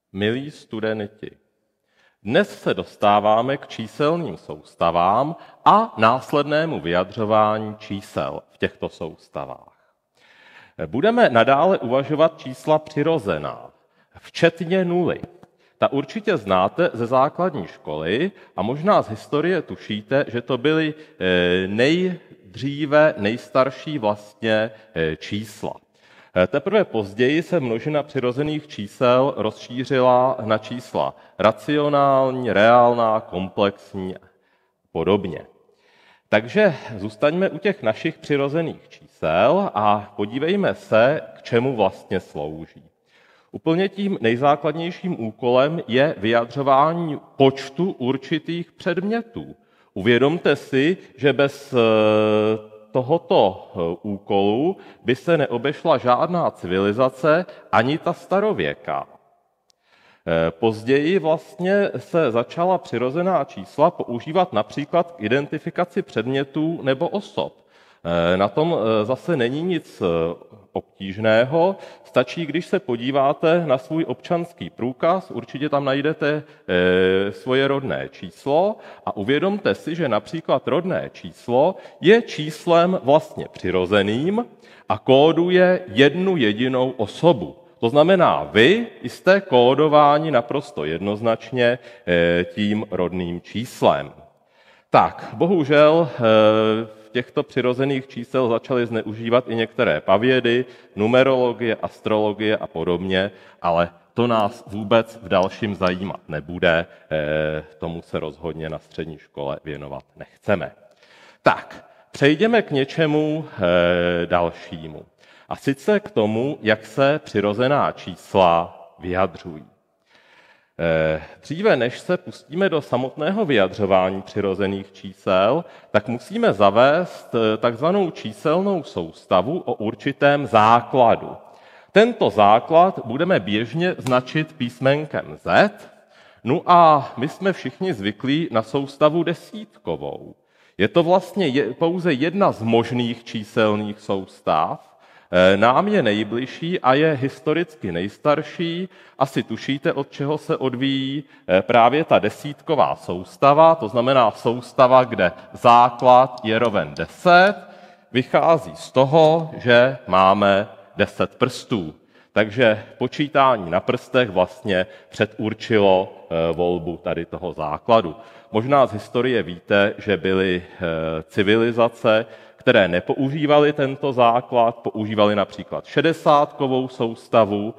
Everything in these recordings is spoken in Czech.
Milí studenti, dnes se dostáváme k číselným soustavám a následnému vyjadřování čísel v těchto soustavách. Budeme nadále uvažovat čísla přirozená, včetně nuly. Ta určitě znáte ze základní školy a možná z historie tušíte, že to byly nejdříve nejstarší vlastně čísla. Teprve později se množina přirozených čísel rozšířila na čísla racionální, reálná, komplexní a podobně. Takže zůstaňme u těch našich přirozených čísel a podívejme se, k čemu vlastně slouží. Úplně tím nejzákladnějším úkolem je vyjadřování počtu určitých předmětů. Uvědomte si, že bez tohoto úkolu by se neobešla žádná civilizace, ani ta starověká. Později vlastně se začala přirozená čísla používat například k identifikaci předmětů nebo osob. Na tom zase není nic obtížného, stačí, když se podíváte na svůj občanský průkaz, určitě tam najdete svoje rodné číslo a uvědomte si, že například rodné číslo je číslem vlastně přirozeným a kóduje jednu jedinou osobu. To znamená, vy jste kódováni naprosto jednoznačně tím rodným číslem. Tak, bohužel těchto přirozených čísel začaly zneužívat i některé pavědy, numerologie, astrologie a podobně, ale to nás vůbec v dalším zajímat nebude, tomu se rozhodně na střední škole věnovat nechceme. Tak, přejdeme k něčemu dalšímu. A sice k tomu, jak se přirozená čísla vyjadřují. Dříve, než se pustíme do samotného vyjadřování přirozených čísel, tak musíme zavést takzvanou číselnou soustavu o určitém základu. Tento základ budeme běžně značit písmenkem Z, no a my jsme všichni zvyklí na soustavu desítkovou. Je to vlastně pouze jedna z možných číselných soustav, nám je nejbližší a je historicky nejstarší. Asi tušíte, od čeho se odvíjí právě ta desítková soustava, to znamená soustava, kde základ je roven 10, vychází z toho, že máme 10 prstů. Takže počítání na prstech vlastně předurčilo volbu tady toho základu. Možná z historie víte, že byly civilizace, které nepoužívaly tento základ, používaly například 60kovou soustavu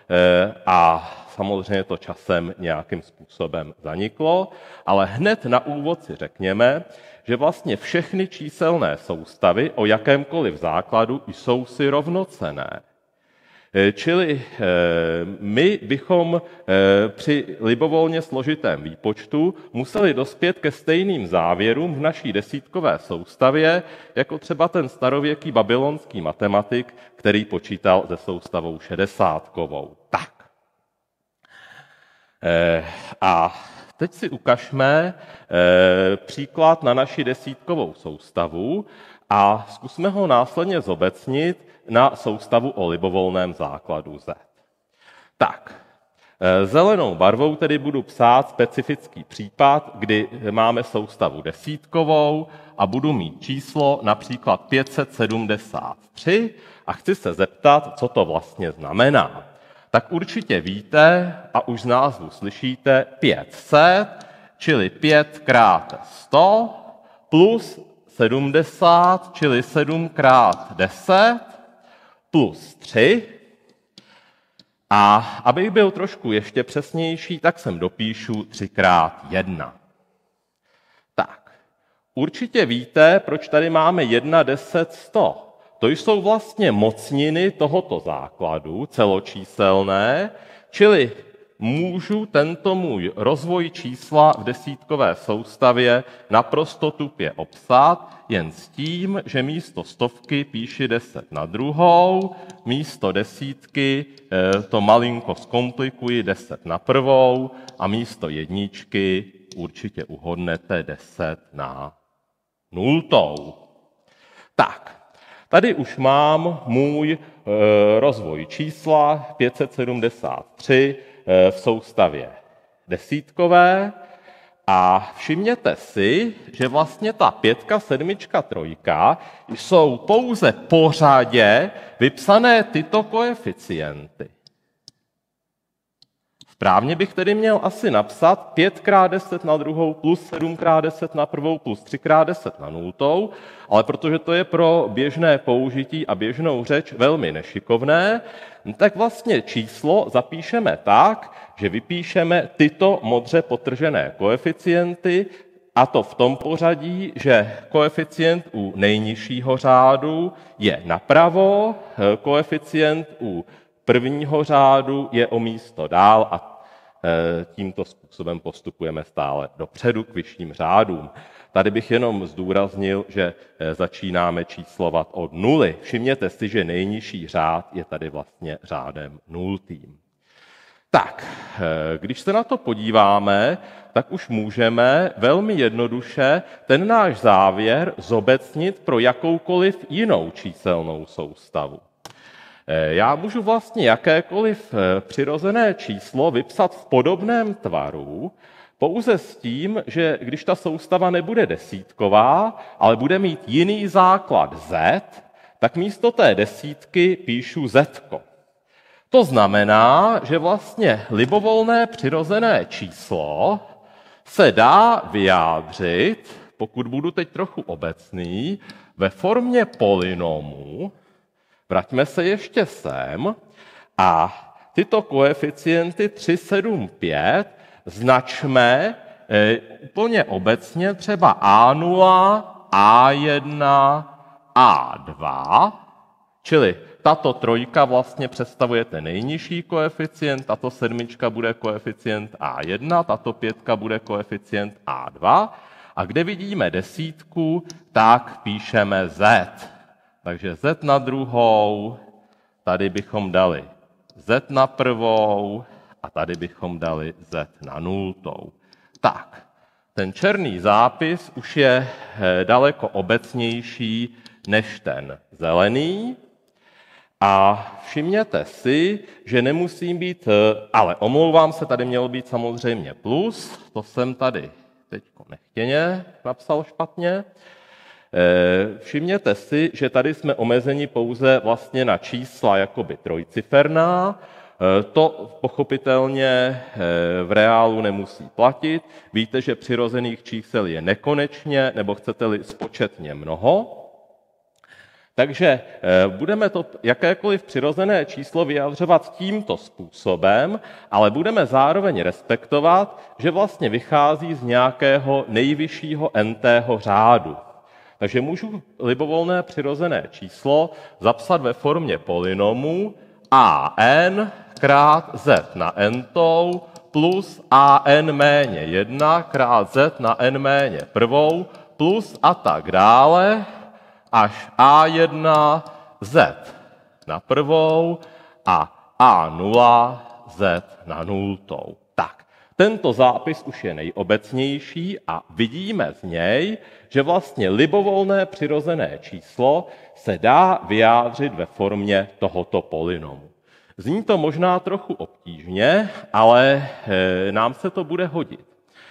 a samozřejmě to časem nějakým způsobem zaniklo, ale hned na úvod si řekněme, že vlastně všechny číselné soustavy o jakémkoliv základu jsou si rovnocenné. Čili my bychom při libovolně složitém výpočtu museli dospět ke stejným závěrům v naší desítkové soustavě, jako třeba ten starověký babylonský matematik, který počítal se soustavou 60kovou. Tak. A teď si ukažme příklad na naši desítkovou soustavu a zkusme ho následně zobecnit na soustavu o libovolném základu Z. Tak, zelenou barvou tedy budu psát specifický případ, kdy máme soustavu desítkovou a budu mít číslo například 573 a chci se zeptat, co to vlastně znamená. Tak určitě víte a už z názvu slyšíte 500, čili 5 krát 100 plus 70, čili 7 krát 10, plus 3. A abych byl trošku ještě přesnější, tak sem dopíšu 3 krát 1. Tak, určitě víte, proč tady máme 1, 10, 100. To jsou vlastně mocniny tohoto základu, celočíselné, čili můžu tento můj rozvoj čísla v desítkové soustavě naprosto tupě obsat, jen s tím, že místo stovky píši 10 na druhou, místo desítky to malinko zkomplikuji 10 na prvou a místo jedničky určitě uhodnete 10 na nultou. Tak, tady už mám můj rozvoj čísla 573 v soustavě desítkové. A všimněte si, že vlastně ta 5, 7, 3 jsou pouze pořadě vypsané tyto koeficienty. Správně bych tedy měl asi napsat 5x10 na druhou plus 7x10 na prvou plus 3x10 na nultou, ale protože to je pro běžné použití a běžnou řeč velmi nešikovné, tak vlastně číslo zapíšeme tak, že vypíšeme tyto modře podtržené koeficienty, a to v tom pořadí, že koeficient u nejnižšího řádu je napravo, koeficient u prvního řádu je o místo dál a tímto způsobem postupujeme stále dopředu k vyšším řádům. Tady bych jenom zdůraznil, že začínáme číslovat od nuly. Všimněte si, že nejnižší řád je tady vlastně řádem nultým. Tak, když se na to podíváme, tak už můžeme velmi jednoduše ten náš závěr zobecnit pro jakoukoliv jinou číselnou soustavu. Já můžu vlastně jakékoliv přirozené číslo vypsat v podobném tvaru, pouze s tím, že když ta soustava nebude desítková, ale bude mít jiný základ z, tak místo té desítky píšu zetko. To znamená, že vlastně libovolné přirozené číslo se dá vyjádřit, pokud budu teď trochu obecný, ve formě polynomu. Vraťme se ještě sem a tyto koeficienty 3, 7, 5 značme úplně obecně třeba A0, A1, A2, čili tato trojka vlastně představuje ten nejnižší koeficient, tato 7 bude koeficient A1, tato 5 bude koeficient A2 a kde vidíme desítku, tak píšeme Z. Takže Z na druhou, tady bychom dali Z na prvou a tady bychom dali Z na nultou. Tak, ten černý zápis už je daleko obecnější než ten zelený. A všimněte si, že nemusím být, ale omlouvám se, tady mělo být samozřejmě plus, to jsem tady teď nechtěně napsal špatně. Všimněte si, že tady jsme omezeni pouze vlastně na čísla jakoby trojciferná. To pochopitelně v reálu nemusí platit. Víte, že přirozených čísel je nekonečně, nebo chcete-li spočetně mnoho. Takže budeme to jakékoliv přirozené číslo vyjadřovat tímto způsobem, ale budeme zároveň respektovat, že vlastně vychází z nějakého nejvyššího n-tého řádu. Takže můžu libovolné přirozené číslo zapsat ve formě polynomu an krát z na n-tou plus an méně 1 krát z na n méně prvou plus a tak dále až a1 z na prvou a a0 z na nultou. Tak, tento zápis už je nejobecnější a vidíme z něj, že vlastně libovolné přirozené číslo se dá vyjádřit ve formě tohoto polynomu. Zní to možná trochu obtížně, ale nám se to bude hodit.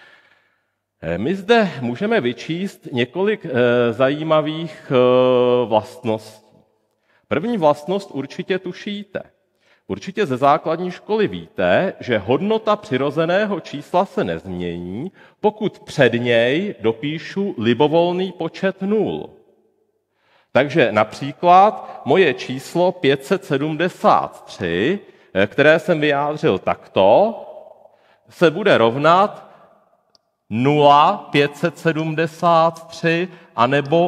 My zde můžeme vyčíst několik zajímavých vlastností. První vlastnost určitě tušíte. Určitě ze základní školy víte, že hodnota přirozeného čísla se nezmění, pokud před něj dopíšu libovolný počet nul. Takže například moje číslo 573, které jsem vyjádřil takto, se bude rovnat 0,573 anebo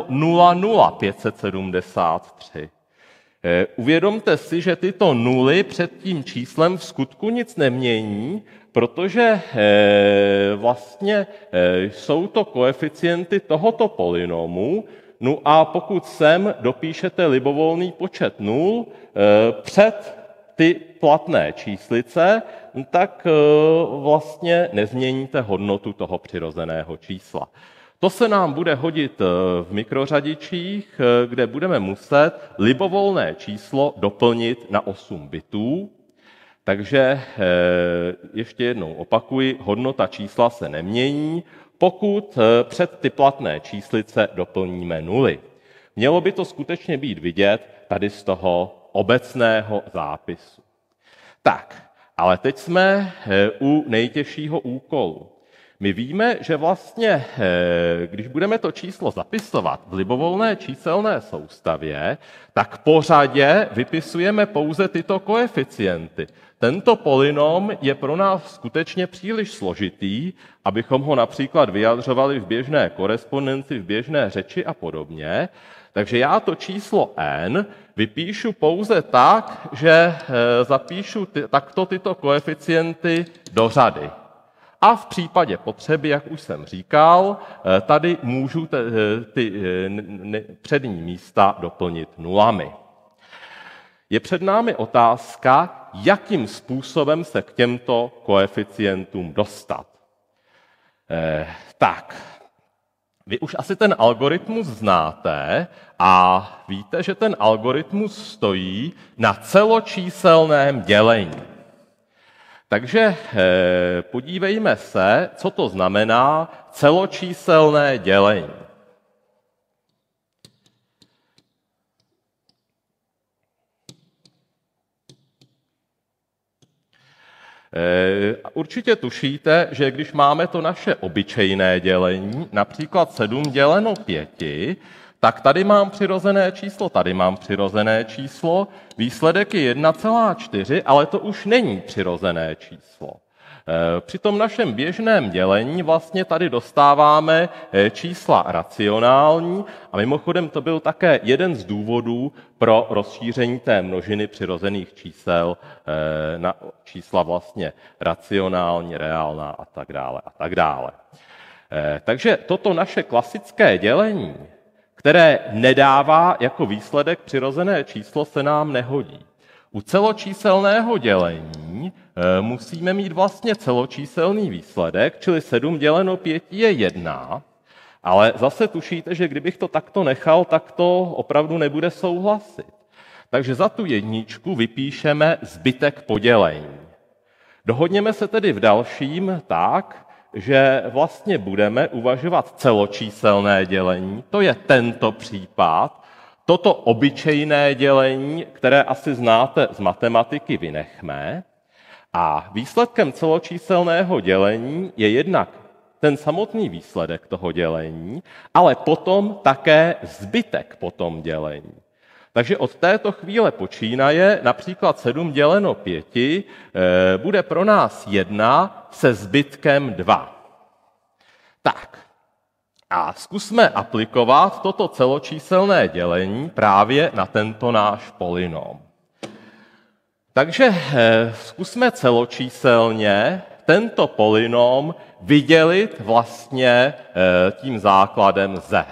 0,0573. Uvědomte si, že tyto nuly před tím číslem v skutku nic nemění, protože vlastně jsou to koeficienty tohoto polynomu, no a pokud sem dopíšete libovolný počet nul před ty platné číslice, tak vlastně nezměníte hodnotu toho přirozeného čísla. To se nám bude hodit v mikrořadičích, kde budeme muset libovolné číslo doplnit na 8 bitů. Takže ještě jednou opakuji, hodnota čísla se nemění, pokud před ty platné číslice doplníme nuly. Mělo by to skutečně být vidět tady z toho obecného zápisu. Tak, ale teď jsme u nejtěžšího úkolu. My víme, že vlastně, když budeme to číslo zapisovat v libovolné číselné soustavě, tak po řadě vypisujeme pouze tyto koeficienty. Tento polynom je pro nás skutečně příliš složitý, abychom ho například vyjadřovali v běžné korespondenci, v běžné řeči a podobně. Takže já to číslo n vypíšu pouze tak, že zapíšu takto tyto koeficienty do řady. A v případě potřeby, jak už jsem říkal, tady můžu ty přední místa doplnit nulami. Je před námi otázka, jakým způsobem se k těmto koeficientům dostat. Tak, vy už asi ten algoritmus znáte a víte, že ten algoritmus stojí na celočíselném dělení. Takže podívejme se, co to znamená celočíselné dělení. Určitě tušíte, že když máme to naše obyčejné dělení, například 7 děleno 5, tak tady mám přirozené číslo, tady mám přirozené číslo, výsledek je 1,4, ale to už není přirozené číslo. Při tom našem běžném dělení vlastně tady dostáváme čísla racionální a mimochodem to byl také jeden z důvodů pro rozšíření té množiny přirozených čísel na čísla vlastně racionální, reálná a tak dále a tak dále. Takže toto naše klasické dělení, které nedává jako výsledek přirozené číslo, se nám nehodí. U celočíselného dělení musíme mít vlastně celočíselný výsledek, čili 7 děleno 5 je 1, ale zase tušíte, že kdybych to takto nechal, tak to opravdu nebude souhlasit. Takže za tu jedničku vypíšeme zbytek podělení. Dohodněme se tedy v dalším tak, že vlastně budeme uvažovat celočíselné dělení, to je tento případ, toto obyčejné dělení, které asi znáte z matematiky, vynechme. A výsledkem celočíselného dělení je jednak ten samotný výsledek toho dělení, ale potom také zbytek po tom dělení. Takže od této chvíle počínaje například 7 děleno 5 bude pro nás 1 se zbytkem 2. Tak. A zkusme aplikovat toto celočíselné dělení právě na tento náš polynom. Takže zkusme celočíselně tento polynom vydělit vlastně tím základem z.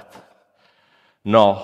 No,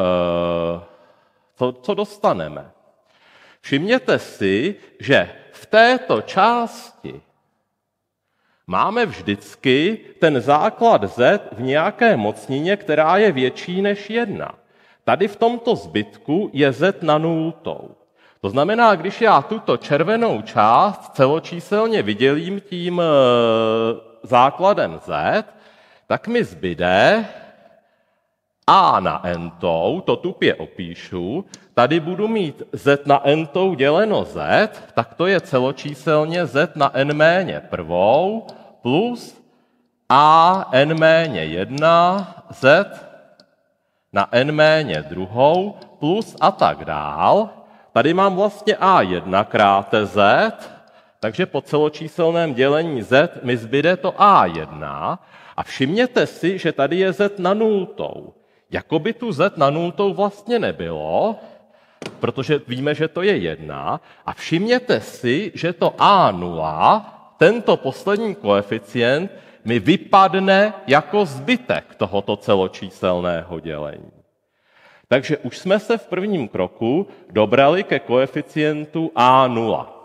co dostaneme? Všimněte si, že v této části máme vždycky ten základ z v nějaké mocnině, která je větší než 1. Tady v tomto zbytku je z na nultou. To znamená, když já tuto červenou část celočíselně vydělím tím základem z, tak mi zbyde a na n-tou, to tupě opíšu, tady budu mít z na n-tou děleno z, tak to je celočíselně z na n méně prvou plus a n méně 1 z na n méně druhou plus a tak dál. Tady mám vlastně a1 krát z, takže po celočíselném dělení z mi zbyde to a1 a všimněte si, že tady je z na nultou. Jakoby tu z na nultou vlastně nebylo, protože víme, že to je 1 a všimněte si, že to a0, tento poslední koeficient, mi vypadne jako zbytek tohoto celočíselného dělení. Takže už jsme se v prvním kroku dobrali ke koeficientu a0.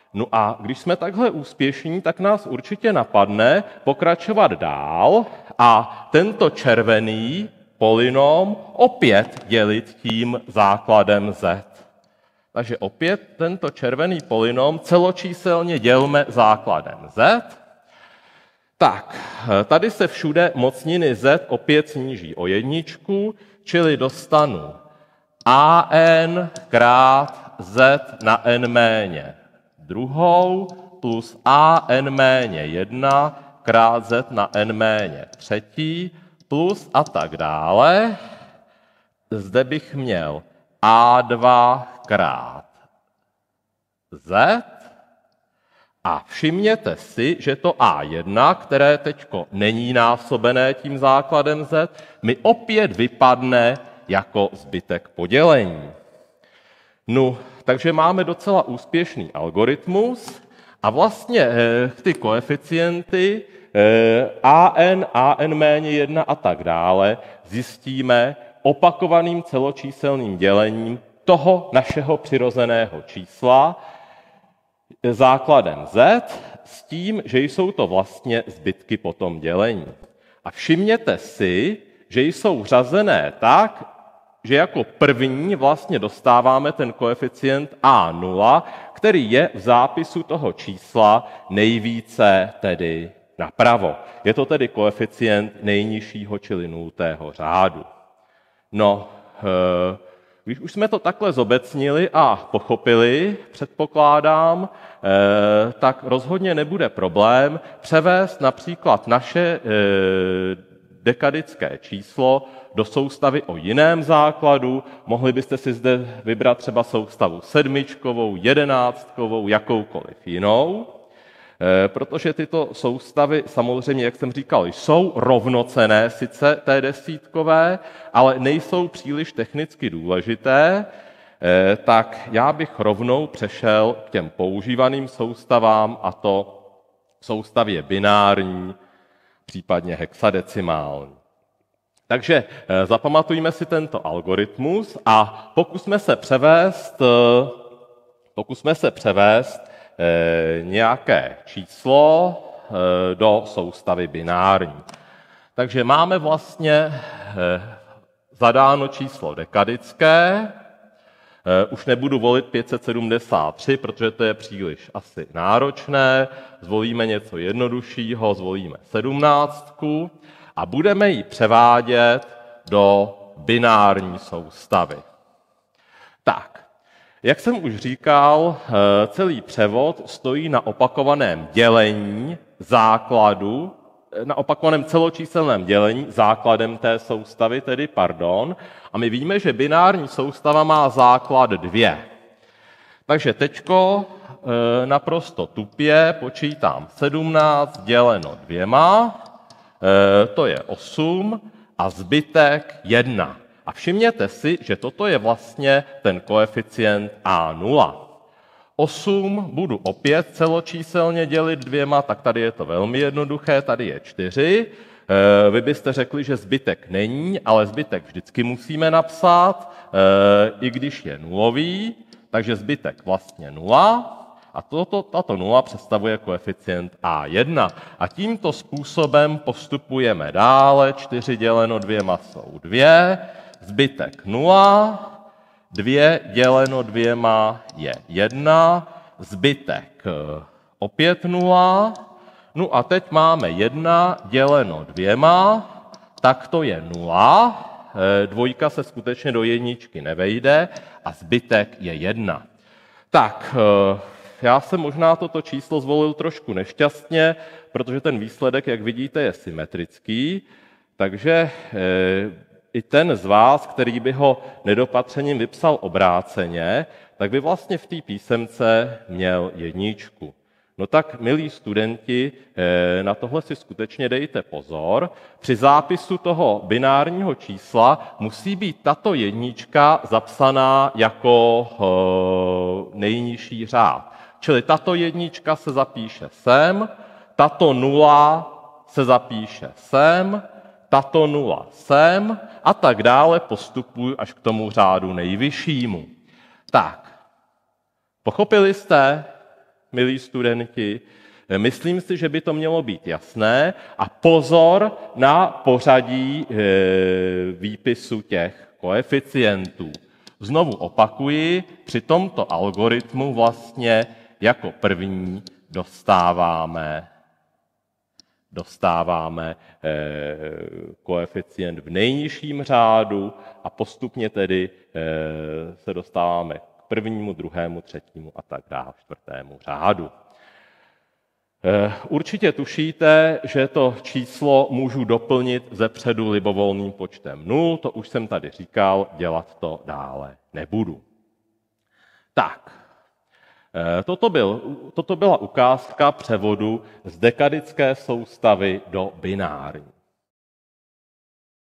No a když jsme takhle úspěšní, tak nás určitě napadne pokračovat dál a tento červený polynom opět dělit tím základem z. Takže opět tento červený polynom celočíselně dělme základem z. Tak, tady se všude mocniny z opět sníží o jedničku, čili dostanu an krát z na n méně druhou plus an méně 1 krát z na n méně třetí plus a tak dále. Zde bych měl a2 krát z. A všimněte si, že to A1, které teďko není násobené tím základem z, mi opět vypadne jako zbytek podělení. No, takže máme docela úspěšný algoritmus a vlastně ty koeficienty an méně 1 a tak dále zjistíme opakovaným celočíselným dělením toho našeho přirozeného čísla základem z s tím, že jsou to vlastně zbytky po tom dělení. A všimněte si, že jsou řazené tak, že jako první vlastně dostáváme ten koeficient A0, který je v zápisu toho čísla nejvíce tedy napravo. Je to tedy koeficient nejnižšího, čili 0. řádu. No, když už jsme to takhle zobecnili a pochopili, předpokládám, tak rozhodně nebude problém převést například naše dekadické číslo do soustavy o jiném základu. Mohli byste si zde vybrat třeba soustavu sedmičkovou, jedenáctkovou, jakoukoliv jinou, protože tyto soustavy samozřejmě, jak jsem říkal, jsou rovnocenné sice té desítkové, ale nejsou příliš technicky důležité, tak já bych rovnou přešel k těm používaným soustavám, a to soustavě binární, případně hexadecimální. Takže zapamatujme si tento algoritmus a pokusme se převést nějaké číslo do soustavy binární. Takže máme vlastně zadáno číslo dekadické. Už nebudu volit 573, protože to je příliš asi náročné. Zvolíme něco jednoduššího, zvolíme 17 a budeme ji převádět do binární soustavy. Tak, jak jsem už říkal, celý převod stojí na opakovaném dělení základu, na opakovaném celočíselném dělení základem té soustavy, a my víme, že binární soustava má základ 2. Takže teďko naprosto tupě počítám 17 děleno 2, to je 8 a zbytek 1. A všimněte si, že toto je vlastně ten koeficient A0. 8 budu opět celočíselně dělit 2, tak tady je to velmi jednoduché, tady je 4. Vy byste řekli, že zbytek není, ale zbytek vždycky musíme napsat, i když je nulový, takže zbytek vlastně 0. A tato 0 představuje koeficient A1. A tímto způsobem postupujeme dále. 4 děleno 2 jsou 2, zbytek 0, 2 děleno 2 je 1, zbytek opět 0, no a teď máme 1 děleno 2, tak to je 0, dvojka se skutečně do jedničky nevejde a zbytek je 1. Tak, já jsem možná toto číslo zvolil trošku nešťastně, protože ten výsledek, jak vidíte, je symetrický, takže i ten z vás, který by ho nedopatřením vypsal obráceně, tak by vlastně v té písemce měl jedničku. No tak, milí studenti, na tohle si skutečně dejte pozor. Při zápisu toho binárního čísla musí být tato jednička zapsaná jako nejnižší řád. Čili tato jednička se zapíše sem, tato 0 se zapíše sem, tato 0 sem a tak dále postupuji až k tomu řádu nejvyššímu. Tak, pochopili jste? milí studenti? Myslím si, že by to mělo být jasné. A pozor na pořadí výpisu těch koeficientů. Znovu opakuji, při tomto algoritmu vlastně jako první dostáváme koeficient v nejnižším řádu a postupně tedy se dostáváme k prvnímu, druhému, třetímu a tak dále, čtvrtému řádu. Určitě tušíte, že to číslo můžu doplnit zepředu libovolným počtem 0, to už jsem tady říkal, dělat to dále nebudu. Tak, toto byla ukázka převodu z dekadické soustavy do binární.